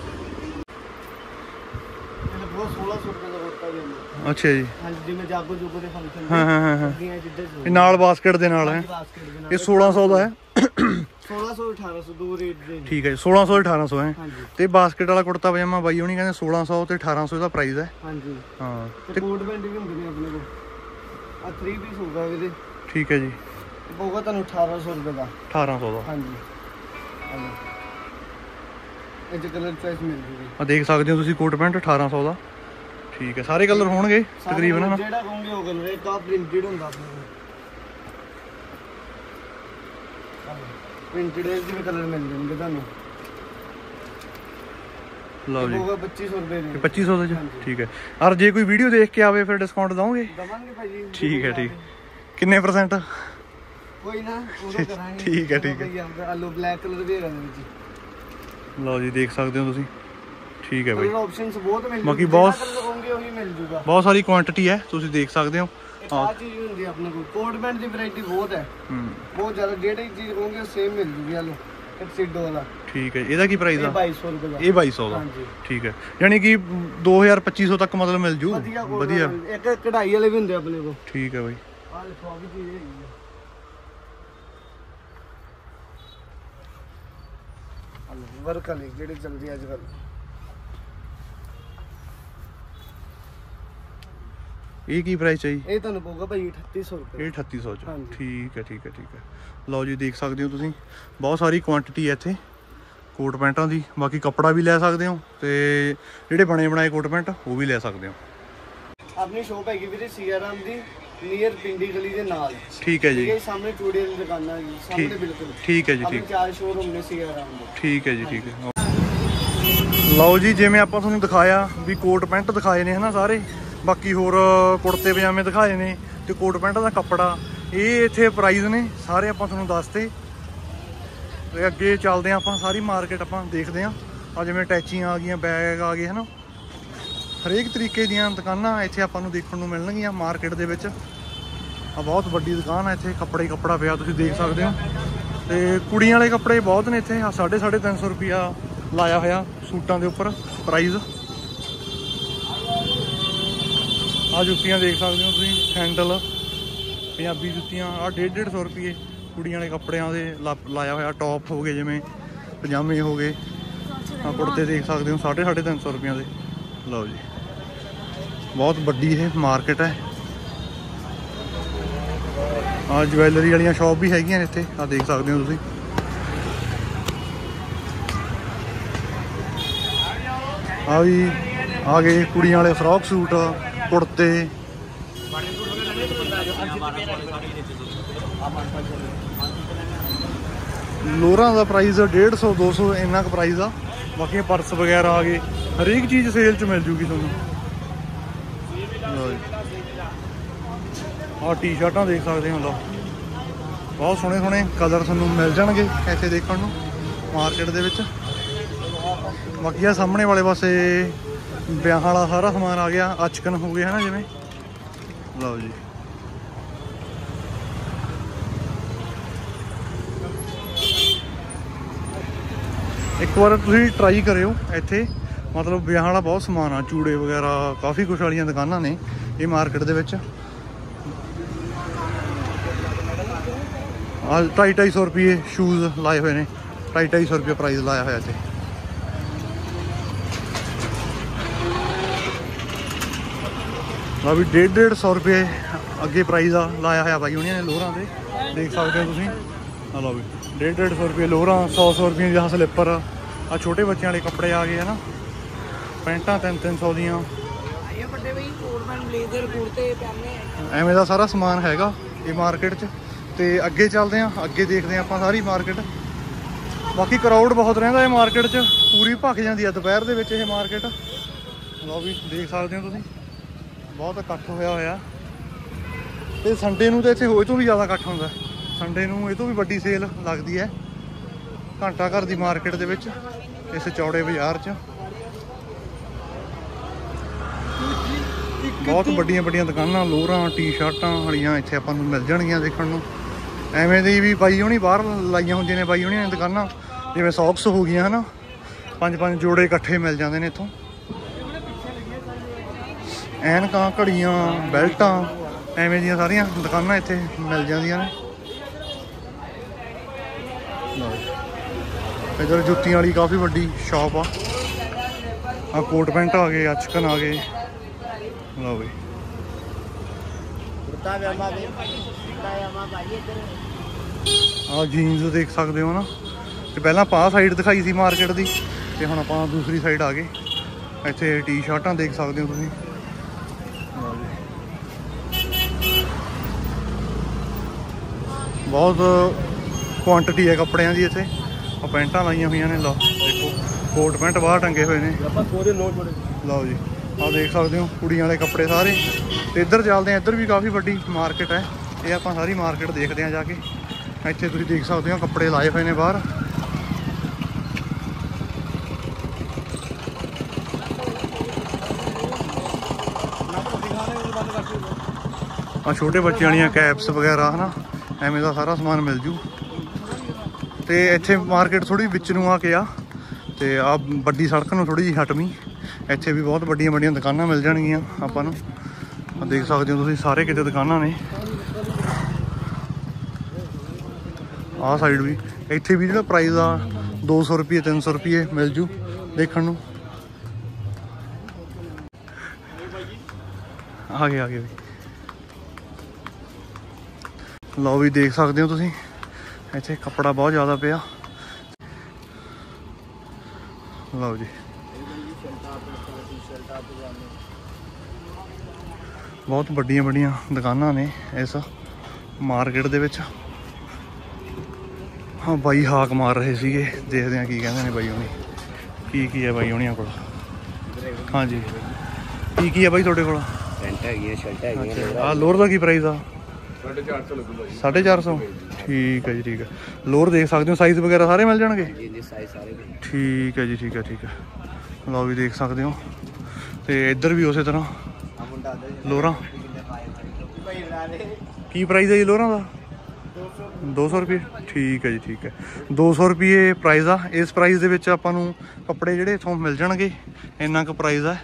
ਇਹਦਾ ਬਹੁਤ 1600 ਰੁਪਏ ਦਾ ਕੁੜਤਾ ਵੀ ਹੁੰਦਾ। ਅੱਛਾ ਜੀ। ਹਾਂਜੀ, ਜਿਵੇਂ ਜਾਗੋ ਜੁਗੋ ਦੇ ਫੰਕਸ਼ਨ। ਹਾਂ ਹਾਂ ਹਾਂ ਹਾਂ, ਜਿੱਦਾਂ ਇਹ ਨਾਲ ਬਾਸਕਟ ਦੇ ਨਾਲ ਹੈ। ਬਾਸਕਟ ਦੇ ਨਾਲ ਇਹ 1600 ਦਾ ਹੈ? 1600 1800 ਦੋ ਰੇਟ ਦੇ। ਠੀਕ ਹੈ ਜੀ, 1600 1800 ਹੈ। ਹਾਂਜੀ, ਤੇ ਬਾਸਕਟ ਵਾਲਾ ਕੁੜਤਾ ਪਜਾਮਾ ਬਾਈ ਹੋਣੀ ਕਹਿੰਦੇ 1600 ਤੇ 1800 ਦਾ ਪ੍ਰਾਈਸ ਹੈ। ਹਾਂਜੀ। ਹਾਂ, ਤੇ ਕੋਟ ਪੈਂਟ ਵੀ ਹੁੰਦੇ ਨੇ ਆਪਣੇ ਕੋਲ। ਆ 3 ਪੀਸ ਹੋਊਗਾ ਵੀਰੇ। ਠੀਕ ਹੈ ਜੀ, ਪਊਗਾ ਤੁਹਾਨੂੰ 1800 ਰੁਪਏ ਦਾ। 1800 ਦਾ। ਹਾਂਜੀ, ਇਹ ਚ ਕਲਰ ਚੋਇਸ ਮਿਲ ਜੂਗੀ। ਆ ਦੇਖ ਸਕਦੇ ਹੋ ਤੁਸੀਂ ਕੋਟ ਪੈਂਟ 1800 ਦਾ। ਠੀਕ ਹੈ, ਸਾਰੇ ਕਲਰ ਹੋਣਗੇ ਤਕਰੀਬਨ ਨਾ? ਜਿਹੜਾ ਕਹੋਗੇ ਉਹ ਕਲਰ ਹੈ। ਟਾਪ ਪ੍ਰਿੰਟਡ ਹੁੰਦਾ ਆਪਣੇ ਕੋਲ। ਪ੍ਰਿੰਟਡ ਦੇ ਵੀ ਕਲਰ ਮਿਲ ਜਾਣਗੇ ਤੁਹਾਨੂੰ। ਲਓ ਜੀ, ਹੋਊਗਾ 2500 ਰੁਪਏ ਦੇ। 2500 ਦਾ ਜੀ? ਠੀਕ ਹੈ। ਔਰ ਜੇ ਕੋਈ ਵੀਡੀਓ ਦੇਖ ਕੇ ਆਵੇ ਫਿਰ ਡਿਸਕਾਊਂਟ ਦਵਾਂਗੇ? ਦਵਾਂਗੇ ਭਾਜੀ। ਠੀਕ ਹੈ ਠੀਕ। ਕਿੰਨੇ % ਕੋਈ ਨਾ ਉਦੋਂ ਕਰਾਂਗੇ। ਠੀਕ ਹੈ, ਠੀਕ ਹੈ। ਆਲੂ ਬਲੈਕ ਕਲਰ ਵੀ ਹੈਗਾ ਵਿੱਚ। ਲਓ ਜੀ ਦੇਖ ਸਕਦੇ ਹੋ ਤੁਸੀਂ। ਠੀਕ ਹੈ ਬਾਈ। ਆਪਸ਼ਨਸ ਬਹੁਤ ਮਿਲ ਬਾਕੀ ਬਹੁਤ ਕਹੋਗੇ ਉਹੀ ਮਿਲ ਜੂਗਾ। ਬਹੁਤ ਸਾਰੀ ਕੁਆਂਟੀਟੀ ਹੈ, ਤੁਸੀਂ ਦੇਖ ਸਕਦੇ ਹੋ। ਆਹ ਚੀਜ਼ ਹੁੰਦੀ ਹੈ ਆਪਣੇ ਕੋਲ ਕੋਟ ਪੈਂਟ ਦੀ ਵੈਰਾਈਟੀ ਬਹੁਤ ਹੈ। ਬਹੁਤ ਜ਼ਿਆਦਾ, ਜਿਹੜੀ ਚੀਜ਼ ਕਹੋਗੇ ਸੇਮ ਮਿਲ ਜੂਗੀ। ਆਲੂ ਟਕਸੀਡੋ ਵਾਲਾ। ਠੀਕ ਹੈ, ਇਹਦਾ ਕੀ ਪ੍ਰਾਈਸ ਆ? 2200 ਰੁਪਏ ਦਾ। ਇਹ 2200 ਦਾ। ਹਾਂਜੀ। ਠੀਕ ਹੈ, ਯਾਨੀ ਕਿ 2000-2500 ਤੱਕ ਮਤਲਬ ਮਿਲ ਜੂ। ਵਧੀਆ। ਇੱਕ ਕਢਾਈ ਵਾਲੇ ਵੀ ਹੁੰਦੇ ਆਪਣੇ ਕੋਲ। ਠੀਕ ਹੈ ਬਾਈ। ਆਹ ਦੇਖੋ ਆ ਵੀ ਚੀਜ਼ ਹੈਗੀ ਹੈ। ਵਰਕ ਵਾਲੀ ਜਿਹੜੀ ਚੱਲਦੀ ਅੱਜ ਕੱਲ। ਇਹ ਕੀ ਪ੍ਰਾਈਸ ਹੈ ਜੀ? ਇਹ ਤੁਹਾਨੂੰ ਪਊਗਾ ਭਾਈ 3800 ਰੁਪਏ। ਇਹ 3800 ਚ। ਹਾਂਜੀ। ਠੀਕ ਹੈ, ਠੀਕ ਹੈ, ਠੀਕ ਹੈ। ਲਓ ਜੀ ਦੇਖ ਸਕਦੇ ਹੋ ਤੁਸੀਂ, ਬਹੁਤ ਸਾਰੀ ਕੁਆਂਟੀਟੀ ਹੈ ਇੱਥੇ ਕੋਟ ਪੈਂਟਾਂ ਦੀ। ਬਾਕੀ ਕੱਪੜਾ ਵੀ ਲੈ ਸਕਦੇ ਹੋ ਤੇ ਜਿਹੜੇ ਬਣੇ ਬਣਾਏ ਕੋਟ ਪੈਂਟ ਉਹ ਵੀ ਲੈ ਸਕਦੇ ਹੋ। ਆਪਣੀ ਸ਼ੋਪ ਹੈਗੀ ਵੀਰੇ ਸੀਆਰਾਮ ਦੀ, ਨੀਅਰ ਪਿੰਡੀ ਗਲੀ ਦੇ ਨਾਲ। ਠੀਕ ਹੈ ਜੀ। ਇਹ ਸਾਹਮਣੇ ਚੂੜੇ ਦੀ ਦੁਕਾਨ ਹੈ ਜੀ, ਸਾਹਮਣੇ ਬਿਲਕੁਲ। ਠੀਕ ਹੈ ਜੀ। ਆਪਣੇ ਠੀਕ 4 ਸ਼ੋਰੂਮ ਨੇ ਸੀਆਰਾਮ ਦੇ। ਠੀਕ ਹੈ ਜੀ। ਠੀਕ ਹੈ। ਲਓ ਜੀ, ਜਿਵੇਂ ਆਪਾਂ ਤੁਹਾਨੂੰ ਦਿਖਾਇਆ ਵੀ ਕੋਟ ਪੈਂਟ ਦਿਖਾਏ ਨੇ ਹਨਾ ਸਾਰੇ, ਬਾਕੀ ਹੋਰ ਕੁੜਤੇ ਪਜਾਮੇ ਦਿਖਾਏ ਨੇ ਤੇ ਕੋਟ ਪੈਂਟ ਦਾ ਕੱਪੜਾ, ਇਹ ਇੱਥੇ ਪ੍ਰਾਈਸ ਨੇ ਸਾਰੇ ਆਪਾਂ ਤੁਹਾਨੂੰ ਦੱਸਤੇ। ਤੇ ਅੱਗੇ ਚੱਲਦੇ ਹਾਂ ਆਪਾਂ, ਸਾਰੀ ਮਾਰਕੀਟ ਆਪਾਂ ਦੇਖਦੇ ਹਾਂ। ਆ ਜਿਵੇਂ ਟੈਚੀਆਂ ਆ ਗਈਆਂ, ਬੈਗ ਆ ਗਏ ਹਨਾ, ਹਰੇਕ ਤਰੀਕੇ ਦੀਆਂ ਦੁਕਾਨਾਂ ਇੱਥੇ ਆਪਾਂ ਨੂੰ ਦੇਖਣ ਨੂੰ ਮਿਲਣਗੀਆਂ ਮਾਰਕੀਟ ਦੇ ਵਿੱਚ। ਆ ਬਹੁਤ ਵੱਡੀ ਦੁਕਾਨ ਹੈ ਇੱਥੇ, ਕੱਪੜਾ ਪਿਆ ਤੁਸੀਂ ਦੇਖ ਸਕਦੇ ਹੋ। ਤੇ ਕੁੜੀਆਂ ਵਾਲੇ ਕੱਪੜੇ ਬਹੁਤ ਨੇ ਇੱਥੇ। ਆ 350 ਰੁਪਿਆ ਲਾਇਆ ਹੋਇਆ ਸੂਟਾਂ ਦੇ ਉੱਪਰ ਪ੍ਰਾਈਸ। ਆ ਜੁੱਤੀਆਂ ਦੇਖ ਸਕਦੇ ਹੋ ਤੁਸੀਂ, ਸੈਂਡਲ ਪੰਜਾਬੀ ਜੁੱਤੀਆਂ। ਆ 150 ਰੁਪਏ ਕੁੜੀਆਂ ਵਾਲੇ ਕੱਪੜਿਆਂ ਦੇ ਲਾਇਆ ਹੋਇਆ। ਟੌਪ ਹੋ ਗਏ, ਜਿਵੇਂ ਪਜਾਮੇ ਹੋ ਗਏ। ਆ ਕੁੜਤੇ ਦੇਖ ਸਕਦੇ ਹੋ 350 ਰੁਪਈਆਂ ਦੇ। ਲਓ ਜੀ, ਬਹੁਤ ਵੱਡੀ ਇਹ ਮਾਰਕੀਟ ਹੈ। ਆ ਜਵੈਲਰੀ ਵਾਲੀਆਂ ਸ਼ਾਪ ਵੀ ਹੈਗੀਆਂ ਨੇ ਇੱਥੇ, ਆ ਦੇਖ ਸਕਦੇ ਹੋ ਤੁਸੀਂ। ਆ ਵੀ ਆ ਗਏ ਕੁੜੀਆਂ ਵਾਲੇ ਫਰੋਕ ਸੂਟ, ਕੁੜਤੇ। ਲੋਰਾਂ ਦਾ ਪ੍ਰਾਈਸ 150 200 ਇੰਨਾ ਕੁ ਪ੍ਰਾਈਸ ਆ। ਬਾਕੀ ਪਰਸ ਵਗੈਰਾ ਆ ਗਏ, ਹਰੇਕ ਚੀਜ਼ ਸੇਲ 'ਚ ਮਿਲ ਜੂਗੀ ਤੁਹਾਨੂੰ। ਆਹ ਟੀ-ਸ਼ਰਟਾਂ ਦੇਖ ਸਕਦੇ ਹੋ। ਲਓ, ਬਹੁਤ ਸੋਹਣੇ ਸੋਹਣੇ ਕਲਰ ਤੁਹਾਨੂੰ ਮਿਲ ਜਾਣਗੇ ਇੱਥੇ ਦੇਖਣ ਨੂੰ ਮਾਰਕੀਟ ਦੇ ਵਿੱਚ। ਬਾਕੀ ਆ ਸਾਹਮਣੇ ਵਾਲੇ ਪਾਸੇ ਵਿਆਹ ਵਾਲਾ ਸਾਰਾ ਸਮਾਨ ਆ ਗਿਆ, ਅਚਕਨ ਹੋ ਗਏ ਹਨਾ ਜਿਵੇਂ। ਲਓ ਜੀ, ਇੱਕ ਵਾਰ ਤੁਸੀਂ ਟਰਾਈ ਕਰਿਓ ਇੱਥੇ, ਮਤਲਬ ਵਿਆਹ ਵਾਲਾ ਬਹੁਤ ਸਮਾਨ ਆ, ਚੂੜੇ ਵਗੈਰਾ, ਕਾਫੀ ਕੁਛ ਵਾਲੀਆਂ ਦੁਕਾਨਾਂ ਨੇ ਇਹ ਮਾਰਕੀਟ ਦੇ ਵਿੱਚ। ਆ 250 ਰੁਪਏ ਸ਼ੂਜ਼ ਲਾਏ ਹੋਏ ਨੇ, 250 ਰੁਪਏ ਪ੍ਰਾਈਸ ਲਾਇਆ ਹੋਇਆ ਇੱਥੇ। ਆ ਵੀ 150 ਰੁਪਏ ਅੱਗੇ ਪ੍ਰਾਈਸ ਆ ਲਾਇਆ ਹੋਇਆ ਬਾਈ ਉਹਨਾਂ ਨੇ ਲੋਰਾਂ ਦੇ, ਦੇਖ ਸਕਦੇ ਹੋ ਤੁਸੀਂ। ਆ ਲਓ ਵੀ 150 ਰੁਪਏ ਲੋਰਾਂ, 100 ਰੁਪਏ ਦੀ ਸਲਿੱਪਰ। ਆ ਛੋਟੇ ਬੱਚਿਆਂ ਵਾਲੇ ਕੱਪੜੇ ਆ ਗਏ ਹਨਾ, ਪੈਂਟਾਂ 300 ਦੀਆਂ। ਐਵੇਂ ਦਾ ਸਾਰਾ ਸਮਾਨ ਹੈਗਾ ਇਹ ਮਾਰਕੀਟ 'ਚ। ਤੇ ਅੱਗੇ ਚੱਲਦੇ ਹਾਂ, ਅੱਗੇ ਦੇਖਦੇ ਹਾਂ ਆਪਾਂ ਸਾਰੀ ਮਾਰਕੀਟ। ਬਾਕੀ ਕਰਾਊਡ ਬਹੁਤ ਰਹਿੰਦਾ ਇਹ ਮਾਰਕੀਟ 'ਚ, ਪੂਰੀ ਭਖ ਜਾਂਦੀ ਆ ਦੁਪਹਿਰ ਦੇ ਵਿੱਚ ਇਹ ਮਾਰਕੀਟ। ਲਓ ਵੀ ਦੇਖ ਸਕਦੇ ਹੋ ਤੁਸੀਂ, ਬਹੁਤ ਇਕੱਠ ਹੋਇਆ। ਤੇ ਸੰਡੇ ਨੂੰ ਤਾਂ ਇੱਥੇ ਹੋਏ ਤੋਂ ਵੀ ਜ਼ਿਆਦਾ ਇਕੱਠ ਹੁੰਦਾ। ਸੰਡੇ ਨੂੰ ਇਹ ਤੋਂ ਵੀ ਵੱਡੀ ਸੇਲ ਲੱਗਦੀ ਹੈ ਘੰਟਾ ਘਰ ਦੀ ਮਾਰਕੀਟ ਦੇ ਵਿੱਚ, ਇਸ ਚੌੜੇ ਬਾਜ਼ਾਰ 'ਚ। ਬਹੁਤ ਵੱਡੀਆਂ ਵੱਡੀਆਂ ਦੁਕਾਨਾਂ, ਲੋਰਾਂ, ਟੀ-ਸ਼ਰਟਾਂ ਵਾਲੀਆਂ ਇੱਥੇ ਆਪਾਂ ਨੂੰ ਮਿਲ ਜਾਣਗੀਆਂ ਦੇਖਣ ਨੂੰ। ਐਵੇਂ ਦੀ ਵੀ ਬਾਈ ਹੋਣੀ ਬਾਹਰ ਲਾਈਆਂ ਹੁੰਦੀਆਂ ਨੇ ਬਾਈ ਹੋਣੀ ਨੇ ਦੁਕਾਨਾਂ, ਜਿਵੇਂ ਸੌਕਸ ਹੋ ਗਈਆਂ ਹਨਾ, 5-5 ਜੋੜੇ ਇਕੱਠੇ ਮਿਲ ਜਾਂਦੇ ਨੇ ਇੱਥੋਂ। ਐਨਕਾਂ, ਘੜੀਆਂ, ਬੈਲਟਾਂ, ਐਵੇਂ ਦੀਆਂ ਸਾਰੀਆਂ ਦੁਕਾਨਾਂ ਇੱਥੇ ਮਿਲ ਜਾਂਦੀਆਂ ਨੇ। ਇੱਧਰ ਜੁੱਤੀਆਂ ਵਾਲੀ ਕਾਫੀ ਵੱਡੀ ਸ਼ਾਪ ਆ। ਕੋਟ ਪੈਂਟ ਆ ਗਏ, ਅਚਕਨ ਆ ਗਏ। ਲਓ ਬਈ, ਆ ਜੀਨਸ ਦੇਖ ਸਕਦੇ ਹੋ ਨਾ। ਤੇ ਪਹਿਲਾਂ ਆਪਾਂ ਸਾਈਡ ਦਿਖਾਈ ਸੀ ਮਾਰਕੀਟ ਦੀ, ਤੇ ਹੁਣ ਆਪਾਂ ਦੂਸਰੀ ਸਾਈਡ ਆ ਗਏ। ਇੱਥੇ ਟੀ-ਸ਼ਰਟਾਂ ਦੇਖ ਸਕਦੇ ਹੋ ਤੁਸੀਂ। ਬਹੁਤ ਕੁਆਂਟੀਟੀ ਹੈ ਕੱਪੜਿਆਂ ਦੀ ਇੱਥੇ। ਆ ਪੈਂਟਾਂ ਲਾਈਆਂ ਹੋਈਆਂ ਨੇ, ਲਓ ਦੇਖੋ ਕੋਟ ਪੈਂਟ ਬਾਹਰ ਟੰਗੇ ਹੋਏ ਨੇ। ਲਓ ਜੀ, ਆਹ ਦੇਖ ਸਕਦੇ ਹੋ ਕੁੜੀਆਂ ਵਾਲੇ ਕੱਪੜੇ ਸਾਰੇ। ਤੇ ਇੱਧਰ ਚੱਲਦੇ ਆ, ਇੱਧਰ ਵੀ ਕਾਫੀ ਵੱਡੀ ਮਾਰਕੀਟ ਹੈ ਇਹ ਆਪਾਂ ਸਾਰੀ ਮਾਰਕੀਟ ਦੇਖਦੇ ਹਾਂ ਜਾ ਕੇ। ਇੱਥੇ ਤੁਸੀਂ ਦੇਖ ਸਕਦੇ ਹੋ ਕੱਪੜੇ ਲਾਏ ਹੋਏ ਨੇ ਬਾਹਰ। ਆ ਛੋਟੇ ਬੱਚਿਆਂ ਵਾਲੀਆਂ ਕੈਪਸ ਵਗੈਰਾ ਹੈ ਨਾ, ਐਵੇਂ ਦਾ ਸਾਰਾ ਸਮਾਨ ਮਿਲ ਜੂ। ਤੇ ਇੱਥੇ ਮਾਰਕੀਟ ਥੋੜੀ ਵਿੱਚ ਨੂੰ ਆ ਕੇ ਆ, ਤੇ ਆ ਵੱਡੀ ਸੜਕ ਨੂੰ ਥੋੜੀ ਜਿਹੀ ਹਟਵੀਂ, ਇੱਥੇ ਵੀ ਬਹੁਤ ਵੱਡੀਆਂ ਵੱਡੀਆਂ ਦੁਕਾਨਾਂ ਮਿਲ ਜਾਣਗੀਆਂ ਆਪਾਂ ਨੂੰ। ਦੇਖ ਸਕਦੇ ਹੋ ਤੁਸੀਂ ਸਾਰੇ ਕਿਤੇ ਦੁਕਾਨਾਂ ਨੇ। ਆਹ ਸਾਈਡ ਵੀ, ਇੱਥੇ ਵੀ ਜਿਹੜਾ ਪ੍ਰਾਈਸ ਆ 200 ਰੁਪਏ 300 ਰੁਪਏ ਮਿਲ ਜੂ ਦੇਖਣ ਨੂੰ। ਆ ਗਏ ਵੀ ਲਓ ਵੀ ਦੇਖ ਸਕਦੇ ਹੋ ਤੁਸੀਂ, ਇੱਥੇ ਕੱਪੜਾ ਬਹੁਤ ਜ਼ਿਆਦਾ ਪਿਆ। ਲਓ ਜੀ ਬਹੁਤ ਵੱਡੀਆਂ ਵੱਡੀਆਂ ਦੁਕਾਨਾਂ ਨੇ ਇਸ ਮਾਰਕੀਟ ਦੇ ਵਿੱਚ। ਹਾਂ ਬਾਈ ਹਾਕ ਮਾਰ ਰਹੇ ਸੀਗੇ, ਦੇਖਦੇ ਹਾਂ ਕੀ ਕਹਿੰਦੇ ਨੇ ਬਾਈ ਹੁਣੀ। ਕੀ ਹੈ ਬਾਈ ਹੁਣੀਆਂ ਕੋਲ? ਹਾਂਜੀ ਕੀ ਹੈ ਬਾਈ ਤੁਹਾਡੇ ਕੋਲ? ਪੈਂਟ ਹੈਗੀਆਂ, ਸ਼ਰਟਾਂ ਹੈਗੀਆਂ। ਆਹ ਲੋਅਰ ਦਾ ਕੀ ਪ੍ਰਾਈਸ ਆ? 450 ਲੱਗੂਗਾ ਜੀ। 450? ਠੀਕ ਹੈ ਜੀ, ਠੀਕ ਹੈ। ਲੋਅਰ ਦੇਖ ਸਕਦੇ ਹੋ, ਸਾਈਜ਼ ਵਗੈਰਾ ਸਾਰੇ ਮਿਲ ਜਾਣਗੇ? ਜੀ ਸਾਈਜ਼ ਸਾਰੇ। ਠੀਕ ਹੈ ਜੀ, ਠੀਕ ਹੈ। ਲਓ ਵੀ ਦੇਖ ਸਕਦੇ ਹੋ। ਤੇ ਇੱਧਰ ਵੀ ਉਸੇ ਤਰ੍ਹਾਂ ਲੋਅਰਾਂ। ਕੀ ਪ੍ਰਾਈਸ ਹੈ ਜੀ ਲੋਅਰਾਂ ਦਾ? 200 ਰੁਪਏ। ਠੀਕ ਹੈ ਜੀ, ਠੀਕ ਹੈ। 200 ਰੁਪਏ ਪ੍ਰਾਈਸ ਆ। ਇਸ ਪ੍ਰਾਈਸ ਦੇ ਵਿੱਚ ਆਪਾਂ ਨੂੰ ਕੱਪੜੇ ਜਿਹੜੇ ਇੱਥੋਂ ਮਿਲ ਜਾਣਗੇ, ਇੰਨਾ ਕੁ ਪ੍ਰਾਈਸ ਆ।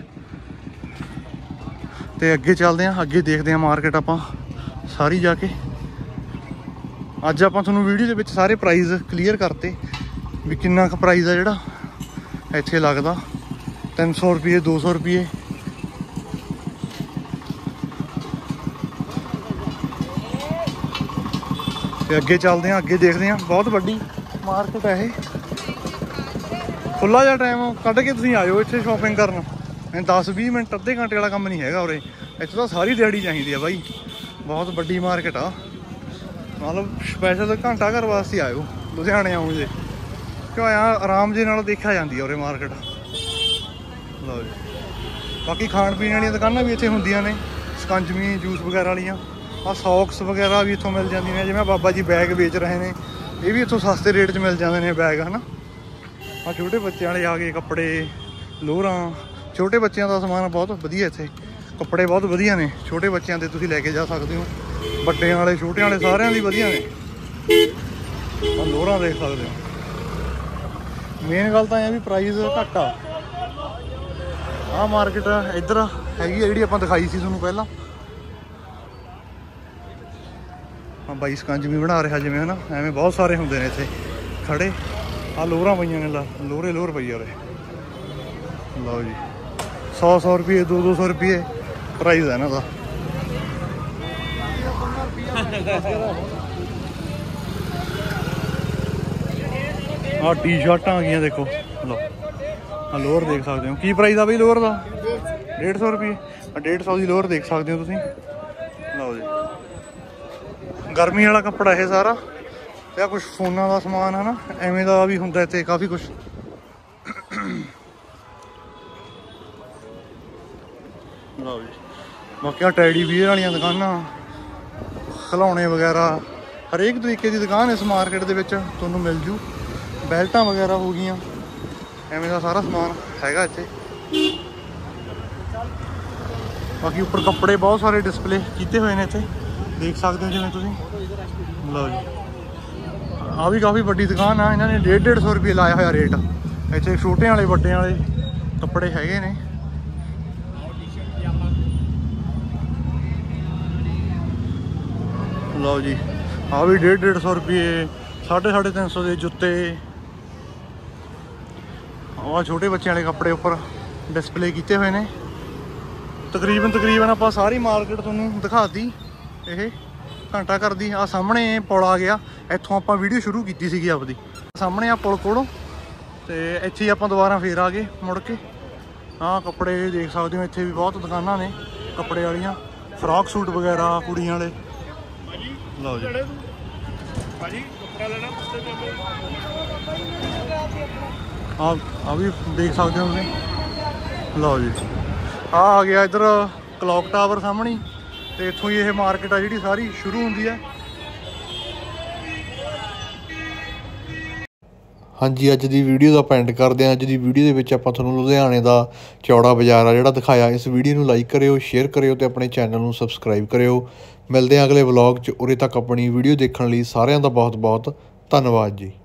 ਤੇ ਅੱਗੇ ਚੱਲਦੇ ਹਾਂ, ਅੱਗੇ ਦੇਖਦੇ ਹਾਂ ਮਾਰਕੀਟ ਆਪਾਂ ਸਾਰੀ ਜਾ ਕੇ। ਅੱਜ ਆਪਾਂ ਤੁਹਾਨੂੰ ਵੀਡੀਓ ਦੇ ਵਿੱਚ ਸਾਰੇ ਪ੍ਰਾਈਸ ਕਲੀਅਰ ਕਰਤੇ ਵੀ ਕਿੰਨਾ ਕੁ ਪ੍ਰਾਈਸ ਆ ਜਿਹੜਾ ਇੱਥੇ ਲੱਗਦਾ। 300 ਰੁਪਏ 200 ਰੁਪਏ। ਤੇ ਅੱਗੇ ਚੱਲਦੇ ਹਾਂ, ਅੱਗੇ ਦੇਖਦੇ ਹਾਂ। ਬਹੁਤ ਵੱਡੀ ਮਾਰਕੀਟ ਹੈ ਇਹ। ਖੁੱਲਾ ਜਿਹਾ ਟਾਈਮ ਕੱਢ ਕੇ ਤੁਸੀਂ ਆਇਓ ਇੱਥੇ ਸ਼ਾਪਿੰਗ ਕਰਨ। 10-20 ਮਿੰਟ ਅੱਧੇ ਘੰਟੇ ਵਾਲਾ ਕੰਮ ਨਹੀਂ ਹੈਗਾ ਉਰੇ। ਇੱਥੇ ਤਾਂ ਸਾਰੀ ਦਿਹਾੜੀ ਚਾਹੀਦੀ ਆ ਬਾਈ। ਬਹੁਤ ਵੱਡੀ ਮਾਰਕੀਟ ਆ, ਮਤਲਬ ਸਪੈਸ਼ਲ ਘੰਟਾ ਘਰ ਵਾਸਤੇ ਆਇਓ ਲੁਧਿਆਣੇ ਆਉਂ ਜੇ, ਕਿਉਂ ਆਰਾਮ ਜੇ ਨਾਲ ਦੇਖਿਆ ਜਾਂਦੀ ਆ ਉਰੇ ਮਾਰਕੀਟ। ਲਓ ਜੀ, ਬਾਕੀ ਖਾਣ ਪੀਣ ਵਾਲੀਆਂ ਦੁਕਾਨਾਂ ਵੀ ਇੱਥੇ ਹੁੰਦੀਆਂ ਨੇ, ਸਕੰਜਵੀ ਜੂਸ ਵਗੈਰਾ ਵਾਲੀਆਂ। ਆਹ ਸੌਕਸ ਵਗੈਰਾ ਵੀ ਇੱਥੋਂ ਮਿਲ ਜਾਂਦੀਆਂ ਨੇ। ਜਿਵੇਂ ਬਾਬਾ ਜੀ ਬੈਗ ਵੇਚ ਰਹੇ ਨੇ, ਇਹ ਵੀ ਇੱਥੋਂ ਸਸਤੇ ਰੇਟ 'ਚ ਮਿਲ ਜਾਂਦੇ ਨੇ ਬੈਗ, ਹੈ ਨਾ। ਆਹ ਛੋਟੇ ਬੱਚਿਆਂ ਵਾਲੇ ਆ ਗਏ ਕੱਪੜੇ, ਲੋਅਰਾਂ। ਛੋਟੇ ਬੱਚਿਆਂ ਦਾ ਸਮਾਨ ਬਹੁਤ ਵਧੀਆ ਇੱਥੇ, ਕੱਪੜੇ ਬਹੁਤ ਵਧੀਆ ਨੇ। ਛੋਟੇ ਬੱਚਿਆਂ ਦੇ ਤੁਸੀਂ ਲੈ ਕੇ ਜਾ ਸਕਦੇ ਹੋ, ਵੱਡਿਆਂ ਵਾਲੇ ਛੋਟਿਆਂ ਵਾਲੇ ਸਾਰਿਆਂ ਦੀ ਵਧੀਆ ਨੇ। ਆਹ ਲੋਅਰਾਂ ਦੇਖ ਸਕਦੇ ਹੋ। ਮੇਨ ਗੱਲ ਤਾਂ ਇਹ ਵੀ ਪ੍ਰਾਈਸ ਘੱਟ ਆ। ਆਹ ਮਾਰਕੀਟ ਇੱਧਰ ਹੈਗੀ ਆ ਜਿਹੜੀ ਆਪਾਂ ਦਿਖਾਈ ਸੀ ਤੁਹਾਨੂੰ ਪਹਿਲਾਂ। ਹਾਂ ਬਾਈ ਸਕੰਜਵੀ ਬਣਾ ਰਿਹਾ ਜਿਵੇਂ, ਹੈ ਨਾ, ਐਵੇਂ ਬਹੁਤ ਸਾਰੇ ਹੁੰਦੇ ਨੇ ਇੱਥੇ ਖੜੇ। ਆਹ ਲੋਅਰਾਂ ਪਈਆਂ ਨੇ, ਲੋਅਰ ਪਈ ਆ ਉਰੇ। ਲਓ ਜੀ, 100 ਰੁਪਏ 200 ਰੁਪਏ ਪ੍ਰਾਈਸ ਹੈ ਇਹਨਾਂ ਦਾ। ਆਹ ਟੀ-ਸ਼ਰਟਾਂ ਆ ਗਈਆਂ ਦੇਖੋ। ਲਓ ਆਹ ਲੋਅਰ ਦੇਖ ਸਕਦੇ ਹੋ। ਕੀ ਪ੍ਰਾਈਸ ਆ ਬਈ ਲੋਅਰ ਦਾ? 150 ਰੁਪਏ। 150 ਦੀ ਲੋਅਰ ਦੇਖ ਸਕਦੇ ਹੋ ਤੁਸੀਂ। ਲਓ ਜੀ, ਗਰਮੀ ਵਾਲਾ ਕੱਪੜਾ ਇਹ ਸਾਰਾ। ਤੇ ਆ ਕੁਛ ਫੋਨਾਂ ਦਾ ਸਮਾਨ ਹੈ ਨਾ, ਐਵੇਂ ਦਾ ਵੀ ਹੁੰਦਾ ਇੱਥੇ ਕਾਫੀ ਕੁਛ। ਲਓ ਜੀ, ਬਾਕੀ ਆ ਟੈਡੀ ਵੀਅਰ ਵਾਲੀਆਂ ਦੁਕਾਨਾਂ, ਖਿਡੌਣੇ ਵਗੈਰਾ, ਹਰੇਕ ਤਰੀਕੇ ਦੀ ਦੁਕਾਨ ਇਸ ਮਾਰਕੀਟ ਦੇ ਵਿੱਚ ਤੁਹਾਨੂੰ ਮਿਲ ਜੂ। ਬੈਲਟਾਂ ਵਗੈਰਾ ਹੋ ਗਈਆਂ, ਐਵੇਂ ਦਾ ਸਾਰਾ ਸਮਾਨ ਹੈਗਾ ਇੱਥੇ। ਬਾਕੀ ਉੱਪਰ ਕੱਪੜੇ ਬਹੁਤ ਸਾਰੇ ਡਿਸਪਲੇ ਕੀਤੇ ਹੋਏ ਨੇ ਇੱਥੇ, ਦੇਖ ਸਕਦੇ ਹੋ ਜਿਵੇਂ ਤੁਸੀਂ। ਲਓ ਜੀ, ਆ ਵੀ ਕਾਫੀ ਵੱਡੀ ਦੁਕਾਨ ਆ। ਇਹਨਾਂ ਨੇ 150 ਰੁਪਏ ਲਾਇਆ ਹੋਇਆ ਰੇਟ। ਇੱਥੇ ਛੋਟਿਆਂ ਵਾਲੇ ਵੱਡਿਆਂ ਵਾਲੇ ਕੱਪੜੇ ਹੈਗੇ ਨੇ। ਲਓ ਜੀ, ਆ ਵੀ 150 ਰੁਪਏ, 350 ਦੇ ਜੁੱਤੇ। ਆਹ ਛੋਟੇ ਬੱਚਿਆਂ ਵਾਲੇ ਕੱਪੜੇ ਉੱਪਰ ਡਿਸਪਲੇ ਕੀਤੇ ਹੋਏ ਨੇ। ਤਕਰੀਬਨ ਆਪਾਂ ਸਾਰੀ ਮਾਰਕੀਟ ਤੁਹਾਨੂੰ ਦਿਖਾਤੀ ਇਹ ਘੰਟਾ ਘਰ ਦੀ। ਆ ਸਾਹਮਣੇ ਪੁਲ ਆ ਗਿਆ, ਇੱਥੋਂ ਆਪਾਂ ਵੀਡੀਓ ਸ਼ੁਰੂ ਕੀਤੀ ਸੀਗੀ ਆਪਦੀ। ਸਾਹਮਣੇ ਆ ਪੁਲ ਕੋਲੋਂ, ਤੇ ਇੱਥੇ ਹੀ ਆਪਾਂ ਦੁਬਾਰਾ ਫੇਰ ਆ ਗਏ ਮੁੜ ਕੇ। ਆਹ ਕੱਪੜੇ ਦੇਖ ਸਕਦੇ ਹੋ, ਇੱਥੇ ਵੀ ਬਹੁਤ ਦੁਕਾਨਾਂ ਨੇ ਕੱਪੜੇ ਵਾਲੀਆਂ, ਫਰਾਕ ਸੂਟ ਵਗੈਰਾ ਕੁੜੀਆਂ ਵਾਲੇ। ਲਓ ਜੀ, ਆ ਵੀ ਦੇਖ ਸਕਦੇ ਹੋ ਤੁਸੀਂ। ਲਓ ਜੀ, ਆ ਗਿਆ ਇੱਧਰ ਕਲੌਕ ਟਾਵਰ ਸਾਹਮਣੇ। ਤੇ ਇੱਥੋਂ ਹੀ ਇਹ ਮਾਰਕੀਟ ਆ ਜਿਹੜੀ ਸਾਰੀ ਸ਼ੁਰੂ ਹੁੰਦੀ ਹੈ। ਹਾਂਜੀ, ਅੱਜ ਦੀ ਵੀਡੀਓ ਦਾ ਆਪਾਂ ਐਂਡ ਕਰਦੇ ਹਾਂ। ਅੱਜ ਦੀ ਵੀਡੀਓ ਦੇ ਵਿੱਚ ਆਪਾਂ ਤੁਹਾਨੂੰ ਲੁਧਿਆਣੇ ਦਾ ਚੌੜਾ ਬਾਜ਼ਾਰ ਆ ਜਿਹੜਾ ਦਿਖਾਇਆ। ਇਸ ਵੀਡੀਓ ਨੂੰ ਲਾਈਕ ਕਰਿਓ, ਸ਼ੇਅਰ ਕਰਿਓ ਤੇ ਆਪਣੇ ਚੈਨਲ ਨੂੰ ਸਬਸਕ੍ਰਾਈਬ ਕਰਿਓ। ਮਿਲਦੇ ਹਾਂ ਅਗਲੇ ਵਲੌਗ 'ਚ। ਉਰੇ ਤੱਕ ਆਪਣੀ ਵੀਡੀਓ ਦੇਖਣ ਲਈ ਸਾਰਿਆਂ ਦਾ ਬਹੁਤ ਬਹੁਤ ਧੰਨਵਾਦ ਜੀ।